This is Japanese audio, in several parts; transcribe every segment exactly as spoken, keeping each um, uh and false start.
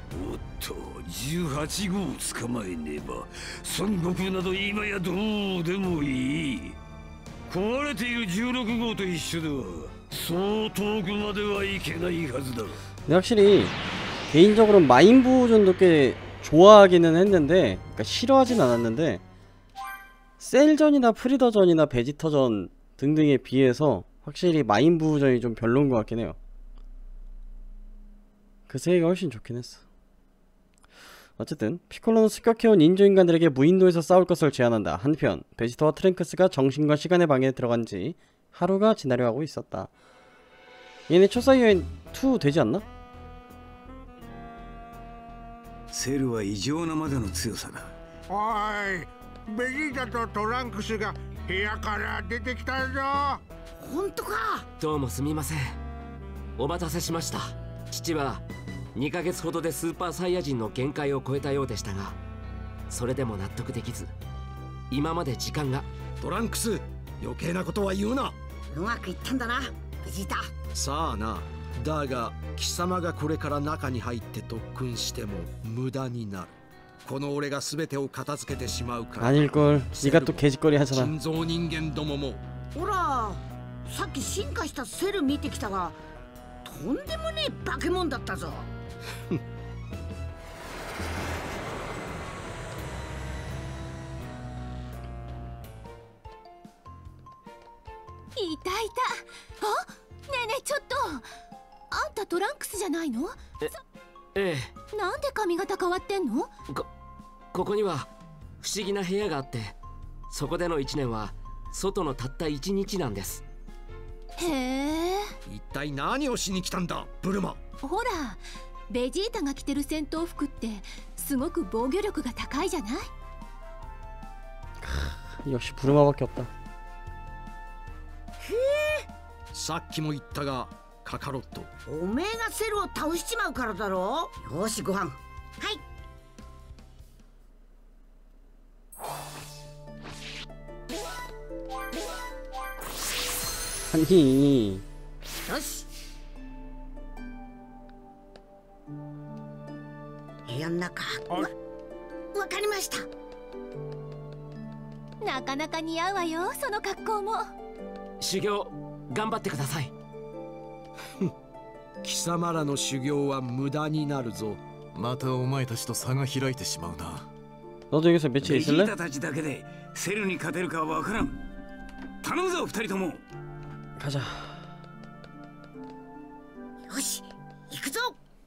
おっと、じゅうはちごうを捕まえねば孫悟空など今やどうでもいい。壊れているじゅうろくごうと一緒ではそう遠くまではいけないはずだ。 근데 확실히 개인적으로 마인부전도 꽤 좋아하기는 했는데, 그러니까 싫어하진 않았는데 셀전이나 프리더전이나 베지터전 등등에 비해서 확실히 마인부전이 좀 별로인 것 같긴 해요. 그 세계가 훨씬 좋긴 했어. 어쨌든 피콜로는 습격해온 인조인간들에게 무인도에서 싸울 것을 제안한다. 한편 베지터와 트랭크스가 정신과 시간의 방에 들어간 지 하루가 지나려 하고 있었다. 얘네 초사이 여인 투 되지 않나? セルは異常なまでの強さだ。 おい、ベジータとトランクスが部屋から出てきたぞ。 本当か。 どうもすみません。お待たせしました。父はにかげつほどでスーパーサイヤ人の限界を超えたようでしたが、それでも納得できず、今まで時間が。 トランクス、余計なことは言うな。 うまくいったんだな、ベジータ。 さあな。だが貴様がこれから中に入って特訓しても無駄になる。この俺が全てを片付けてしまうから。 아닐걸. 네가 또 개짓거리 하잖아. 人造人間どもも。 ほら、さっき進化したセル見てきたが、とんでもねえ化け物だったぞ。 いたいた。あ、ねえねえ、ちょっとあんたトランクスじゃないの？ ええ。 なんで髪型変わってんの？ こ、ここには不思議な部屋があって、そこでのいちねんは外のたったいちにちなんです。 へえ。 一体何をしに来たんだ、ブルマ。 ほら、ベジータが着てる戦闘服ってすごく防御力が高いじゃない？ 역시 부르마밖에 없다. さっきも言ったがカカロット、 おめえがセルを倒しちまうからだろ。よし、ご飯。はい。 아니. よし。部屋の中。わ、わかりました。 なかなか似合うわよ、その格好も。 修行頑張ってください。 貴様らの修行は無駄になるぞ。 またお前たちと差が開いてしまうな。 너도 여기서 며칠 ベジー 있을래? タたちだけでセルに勝てるかわからん。頼むぞ、二人とも。 가자. よし、行くぞ。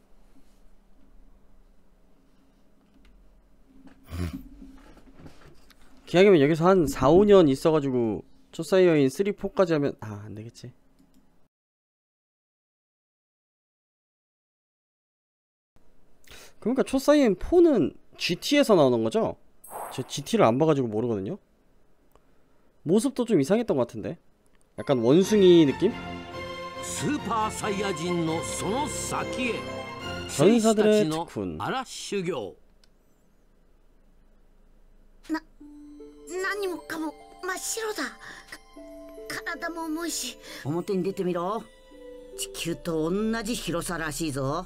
기왕이면 여기서 한 사, 오 년 있어가지고 초사이 여인 삼, 사까지 하면 아 안되겠지. 그러니까 초사이 여인 사는 지티에서 나오는거죠? 저 지티를 안 봐가지고 모르거든요? 모습도 좀 이상했던 것 같은데? 약간 원숭이 느낌? 스파 사이야진의 その先へ 전사들의 특훈. 何もかも真っ白だ。体も重いし。表に出てみろ。地球と同じ広さらしいぞ。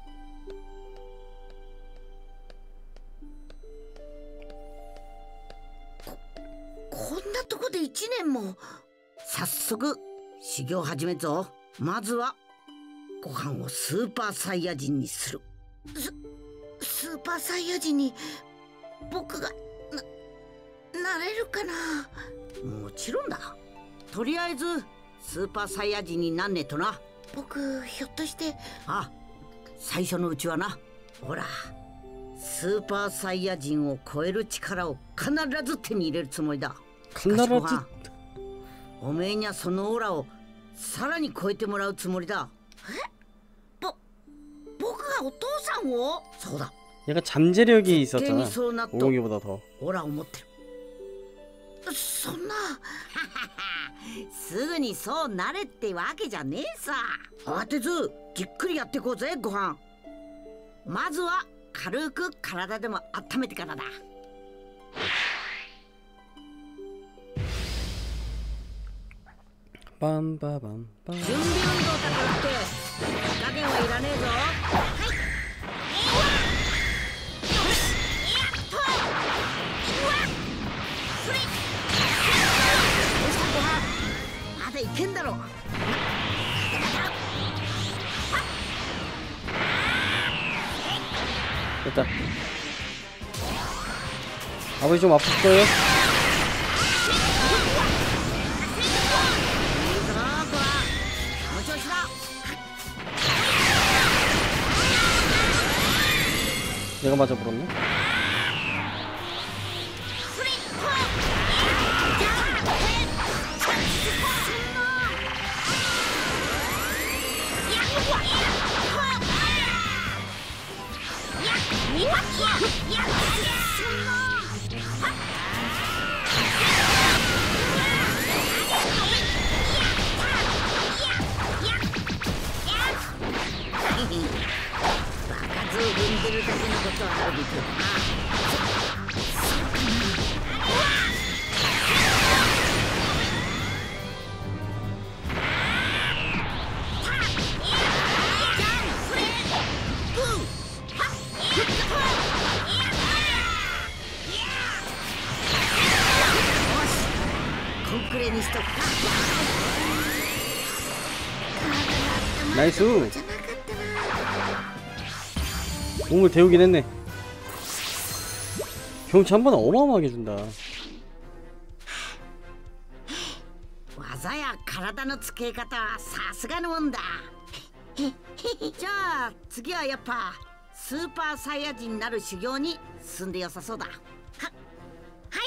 こ、こんなとこでいちねんも。早速修行始めるぞ。まずはご飯をスーパーサイヤ人にする。ス、スーパーサイヤ人に僕がなれるかな。もちろんだ。とりあえずスーパーサイヤ人になんねえとな。僕ひょっとして。あ、最初のうちはな。ほら、スーパーサイヤ人を超える力を必ず手に入れるつもりだ。 必ず。 おめえにはそのオーラをさらに超えてもらうつもりだ。え？ぼ、僕がお父さんを？そうだ。 얘가 잠재력이 있었잖아. 오공이보다 더. オーラを持ってる。そんなすぐにそうなれってわけじゃねえさ。慌てずじっくりやっていこうぜ、ご飯。まずは軽く体でも温めてからだ。 バンババンバン。 準備運動だからって加減はいらねえぞ。はい。 됐다. 아버지 좀 아프실 거예요? 내가 맞아 물었네. 나이스. 몸을 데우긴 했네. 경치 한 번에 어마어마하게 준다. 技や体の付け方はさすがのもんだ。じゃあ次はやっぱスーパーサイヤ人になる修行に進んで良さそうだ。は、はい。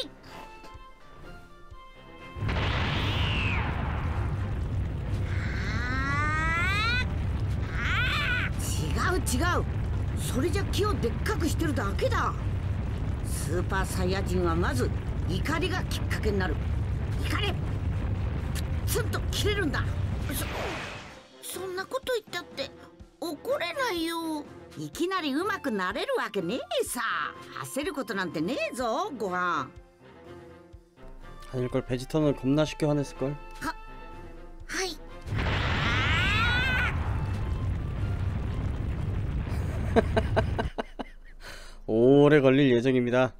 違う違う、それじゃ木をでっかくしてるだけだ。スーパーサイヤ人はまず怒りがきっかけになる。怒れ、ツンと切れるんだ。そ、そんなこと言ったって怒れないよ。いきなりうまくなれるわけねえさ。焦ることなんてねえぞ、ご飯。 아닐걸. 베지터는 겁나 쉽게 화냈을걸. 하, 하이. 오래 걸릴 예정입니다.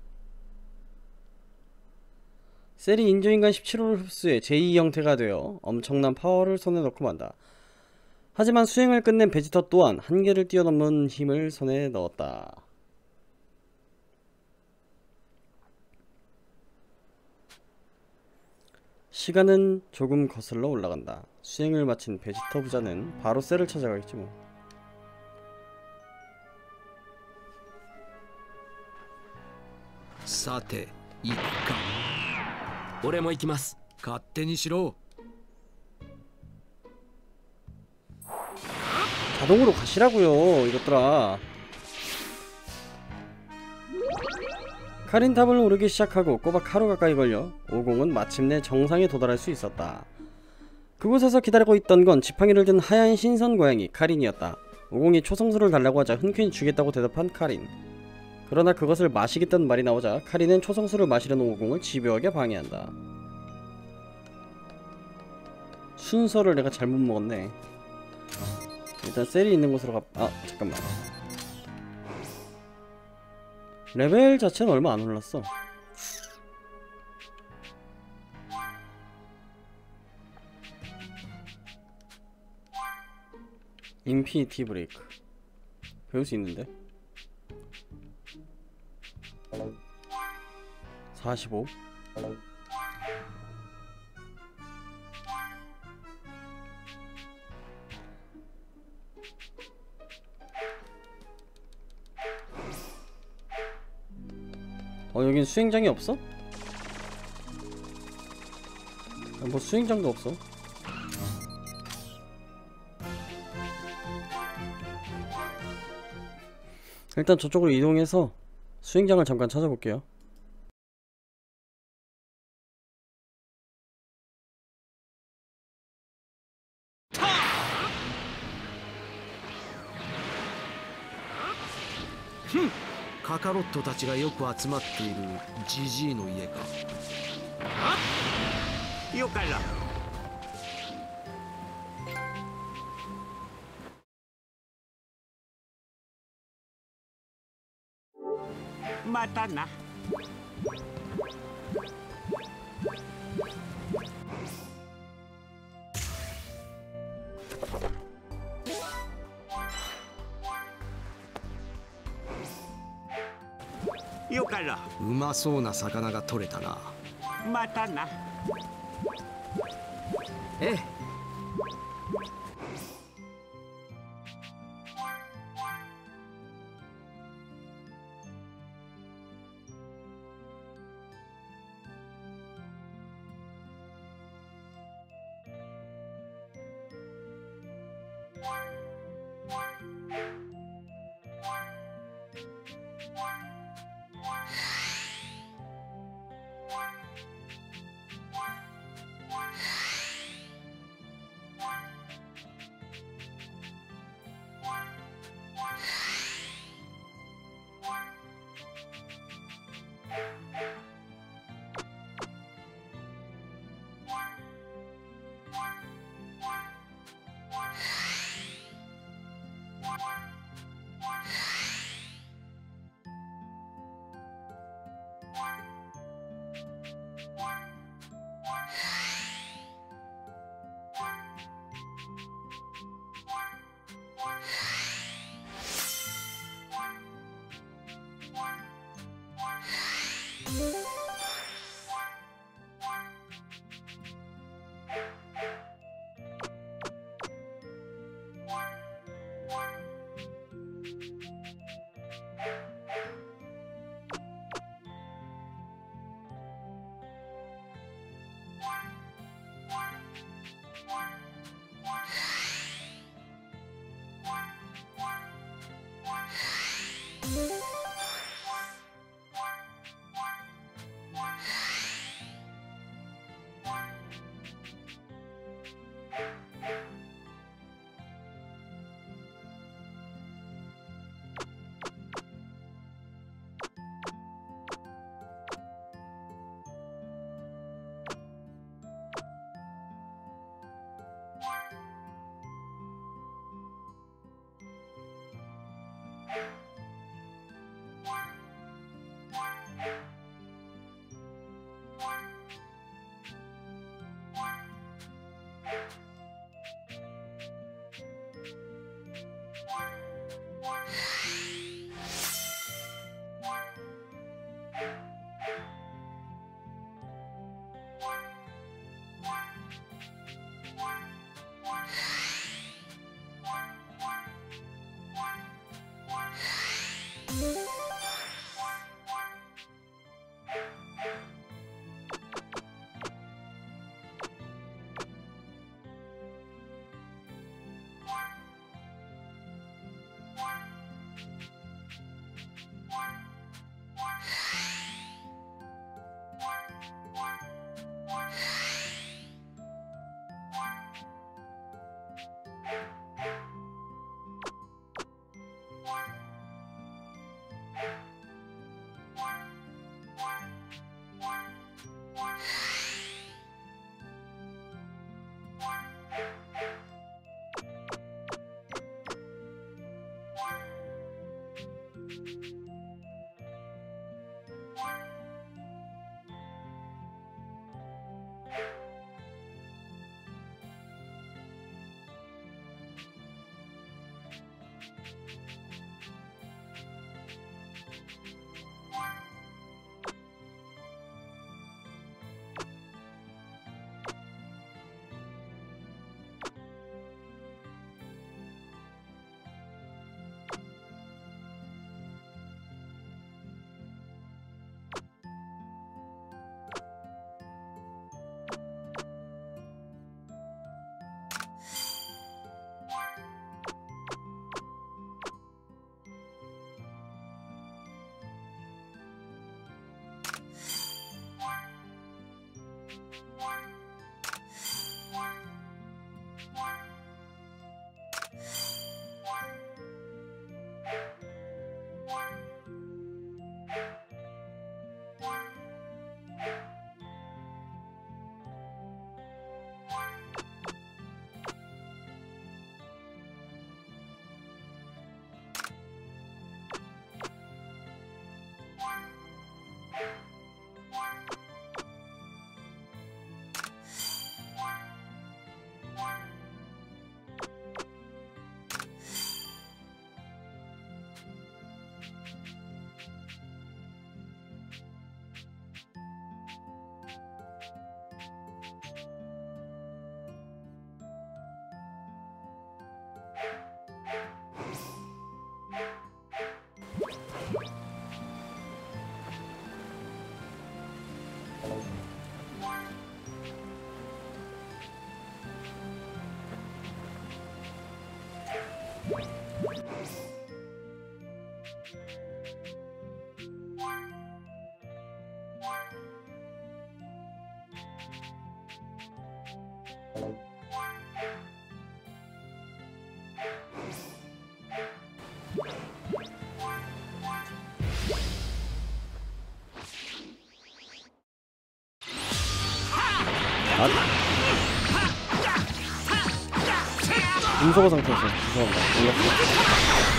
셀이 인조인간 십칠 호를 흡수해 제이 형태가 되어 엄청난 파워를 손에 넣고 만다. 하지만 수행을 끝낸 베지터 또한 한계를 뛰어넘는 힘을 손에 넣었다. 시간은 조금 거슬러 올라간다. 수행을 마친 베지터 부자는 바로 셀을 찾아가겠지 뭐. さて行くか。 俺も行きます。 勝手にしろ。 자동으로 가시라고요 이것들아. 카린탑을 오르기 시작하고 꼬박 하루 가까이 걸려 오공은 마침내 정상에 도달할 수 있었다. 그곳에서 기다리고 있던 건 지팡이를 든 하얀 신선 고양이 카린이었다. 오공이 초성수를 달라고 하자 흔쾌히 주겠다고 대답한 카린. 그러나 그것을 마시겠다는 말이 나오자 카린은 초성수를 마시려는 오공을 집요하게 방해한다. 순서를 내가 잘못 먹었네. 일단 셀이 있는 곳으로 가... 아 잠깐만. 레벨 자체는 얼마 안 올랐어. 인피니티 브레이크 배울 수 있는데. 사십오. 어 여긴 수행장이 없어? 아, 뭐 수행장도 없어. 일단 저쪽으로 이동해서 수행장을 잠깐 찾아볼게요. カカロットたちがよく集まっているジジイの家か。 よからまたな。 よかろうまそうな魚が取れたな。 またな。 ええ。 음소거 상태였어. 죄송합니다. 몰랐어.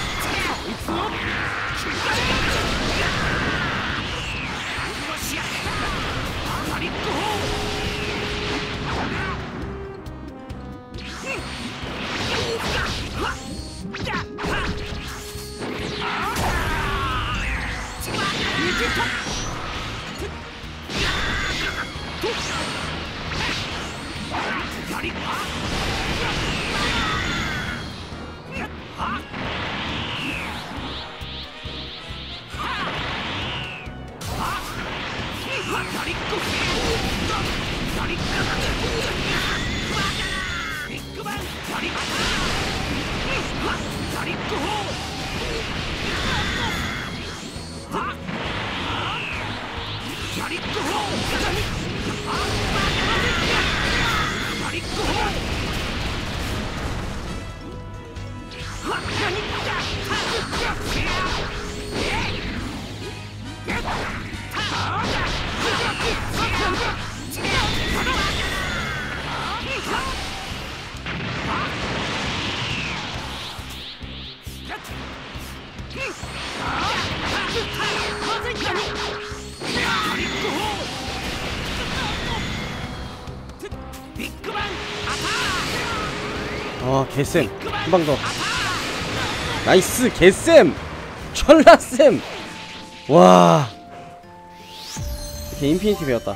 아 개쌤 한방 더. 나이스 개쌤 철라쌤. 와 이렇게 인피니티 배웠다.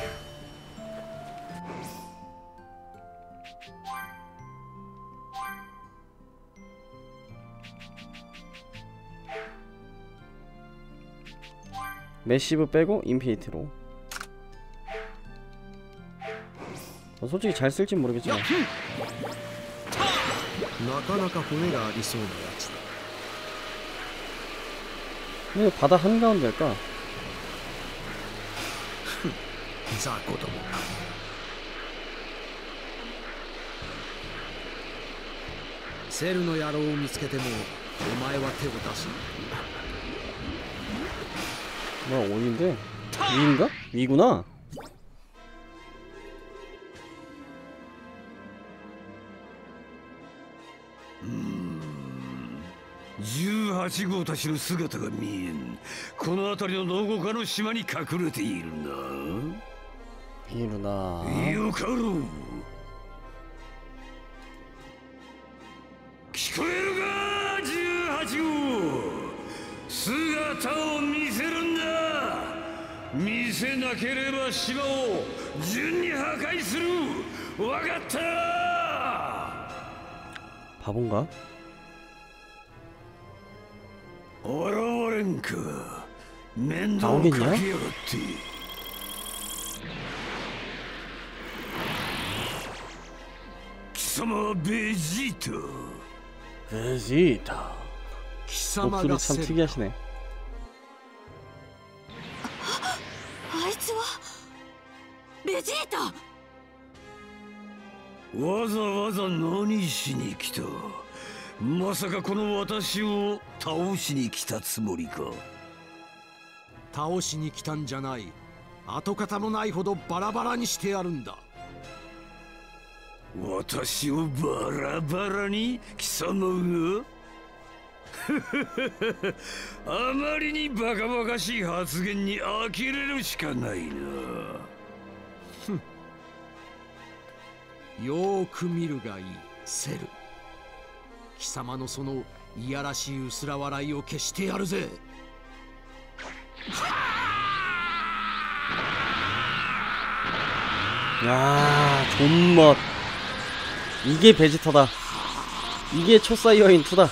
매시브 빼고 인피니티로. 어, 솔직히 잘 쓸진 모르겠지만 なかなか骨がありそうなやつだ。 왜 바다 한가운데일까? 雑魚どもか。セルの野郎を見つけてもお前は手を出す。 뭐야 어딘데? 위인가? 위구나? じゅうはちごうたちの姿が見えん。この辺りのどこかの島に隠れているな。 이루나 よかろう。聞こえるかじゅうはちごう。姿を見せるんだ。見せなければ島を順に破壊する。わかった。 바본가? 現れんか。面倒かけやがって。貴様はベジータ。 베지타. 목소리 참 특이하시네. あいつはベジータ。 わざわざ何しに来た。まさかこの私を倒しに来たつもりか。 倒しに来たんじゃない。跡形もないほどバラバラにしてやるんだ。 私をバラバラに貴様があまりにバカバカしい発言に呆れるしかないな。 よーく見るがいい、セル。貴様のそのいやらしい薄ら笑いを消してやるぜ。 야 존멋. 이게 베지터다. 이게 초사이어인 투다.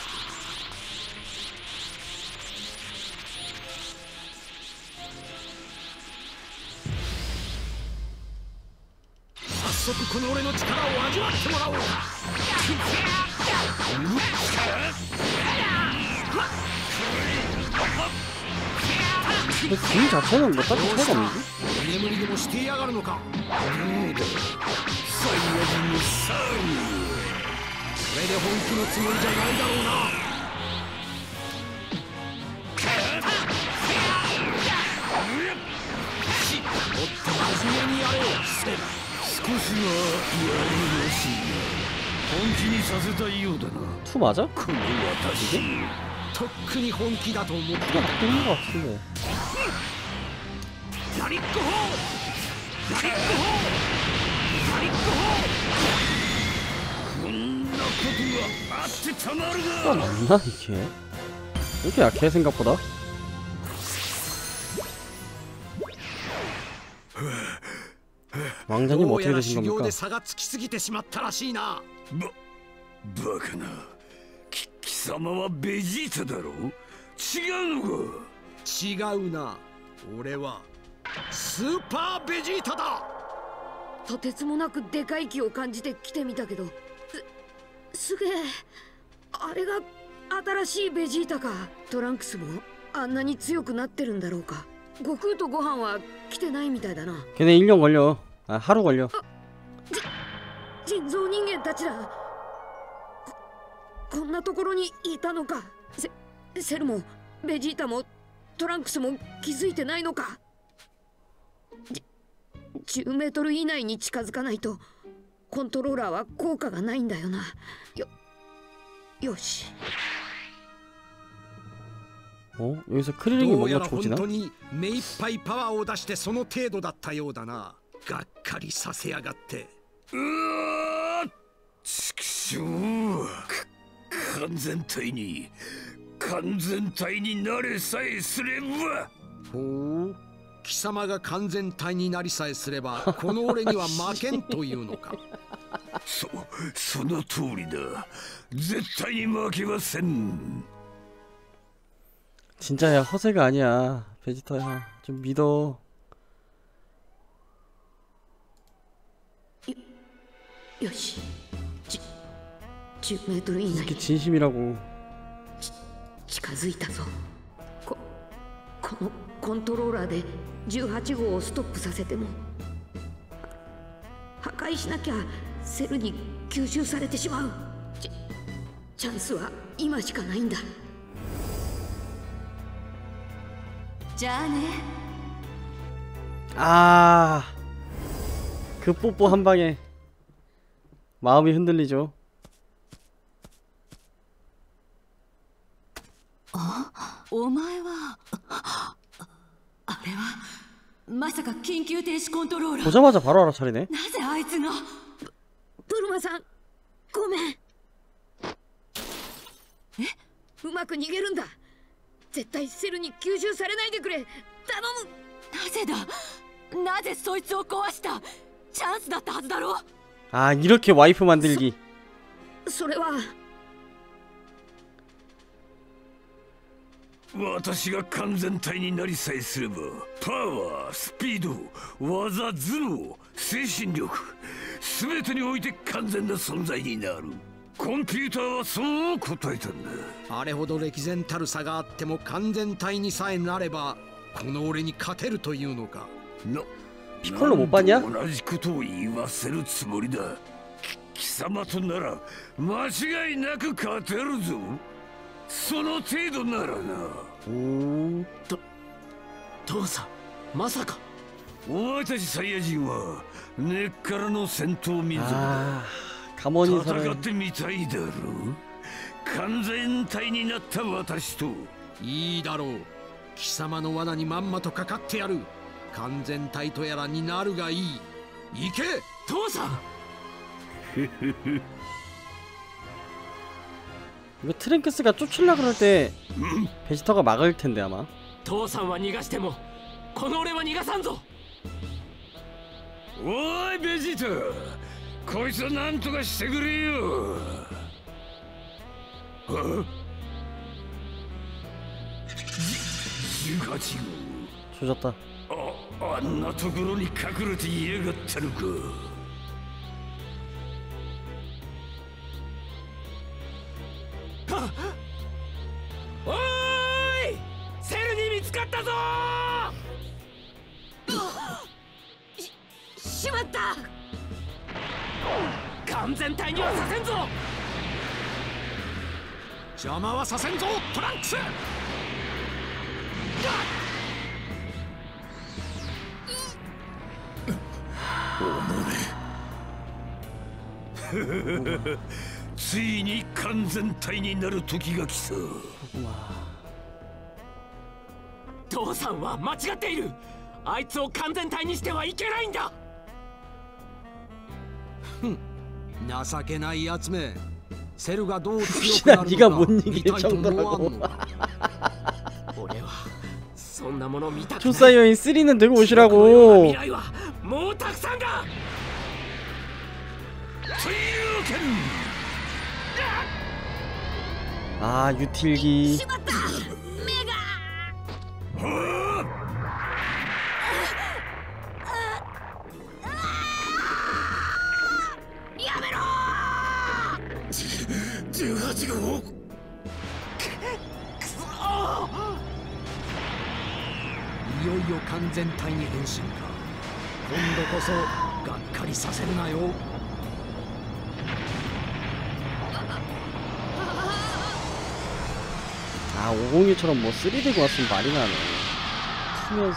그この俺の力を味わってもらおう。 근데 그 자체는 뭐 딱히 차이가 없는데? 居眠りでもしてやがるのか。 どうだサイヤ人のサーこれで本気のつもりじゃないだろうな。もっと真面目にやれよセル。 少しはやるらしいが本気にさせたいようだな。 투 맞아? この私とっくに本気だと思っていた。 그냥 딱 있는 것 같은데. ラリックホーラリックホーラリックホー。 こんなことがあってたまる 아 な。 맞나 이게? 왜 이렇게 약해 생각보다? 왕자님 どう 어떻게 やら 되신 修行 겁니까? で差がつきすぎてしまったらしいな。 ばバカな。き貴様はベジータだろう。違うのか。 違うな。俺はスーパーベジータだ。 とてつもなくでかい気を感じて来てみたけど、す、すげえ。あれが新しいベジータか。トランクスもあんなに強くなってるんだろうか。悟空とご飯は来てないみたいだな。 걔네 일 년 걸려. 아 하루 걸려. 人造人間たちだ。こ、こんなところにいたのか。セ、セルもベジータもトランクスも気づいてないのか。じゅうメートル以内に近づかないとコントローラーは効果がないんだよな。よ、よし。 어? 여기서 크리링이 どうや 뭔가 ら本 조지나? 当に目いっぱいパワーを出してその程度だったようだな。がっかりさせやがって。 うわー畜生。完全体に完全体になれさえすれば。 ほう、貴様が完全体になりさえすればこの俺には負けんというのか。 そその通りだ。絶対に負けません。 진짜야 허세가 아니야 베지터야 좀 믿어. 요, 요시. 십メートル以内。 이렇게 진심이라고. 近づいたぞ。こ、このコントローラーでじゅうはち号をストップさせても破壊しなきゃセルに吸収されてしまう。チ、チャンスは今しかないんだ。 じゃあね。 아, 그 뽀뽀 한 방에 마음이 흔들리죠. お前はあれはまさか緊急停止コントローラー。 보자마자 바로 알아차리네. なぜあいつが。 プルマさん、ごめん。 え？ うまく逃げるんだ。絶対セルに吸収されないでくれ。頼む。 なぜだ。なぜそいつを壊した。チャンスだったはずだろ。 아 이렇게 와이프 만들기. そ、それは。 私が完全体になりさえすればパワー、スピード、技、頭脳、精神力全てにおいて完全な存在になる。コンピューターはそう答えたんだ。 あれほど歴然たる差があっても完全体にさえなればこの俺に勝てるというのか。 な、 ピコロ못 봤냐? 同じことを言わせるつもりだ。貴様となら間違いなく勝てるぞ。その程度ならな。 おと父さん、まさか。 お前たちサイヤ人は根っからの戦闘民族だ。 가만히 戦ってみたいだろう。完全体になった私と。 いいだろう。貴様の罠にまんまとかかってやる。完全体とやらになるがいい。行け父さん。 이거 트랭크스가 쫓으려 그럴 때 베지터가 막을 텐데 아마. 父さんは逃がしてもこの俺は逃がさんぞ。 おいベジータ、こいつは何とかしてくれよ。あじゅうはち号 조졌다. あ、あんなところに隠れていやがったのか。 おーい、セルに見つかったぞー。 った完全体にはさせんぞ。 邪魔はさせんぞトランクス。 ついに完全体になる時が来た。 父さんは間違っている。あいつを完全体にしてはいけないんだ。 ふん、情けないやつめ。セルがどう強くなるのか見たいと思わんのか。 俺はそんなもの見たくない。 조사여인 쓰리는 들고 오시라고. 未来はもうたくさんだ。 아 유틸기. じゅうはちごう。 いよいよ完全体に変身か。今度こそがっかりさせるなよ。 아 오공일처럼 뭐 쓰리 들고 왔으면 말이 나네. 크면서.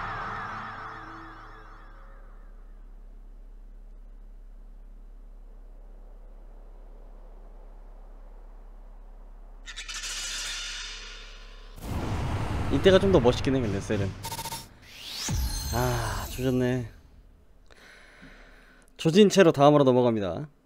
이때가 좀 더 멋있긴 해 근데 셀은. 아 조졌네. 조진 채로 다음으로 넘어갑니다.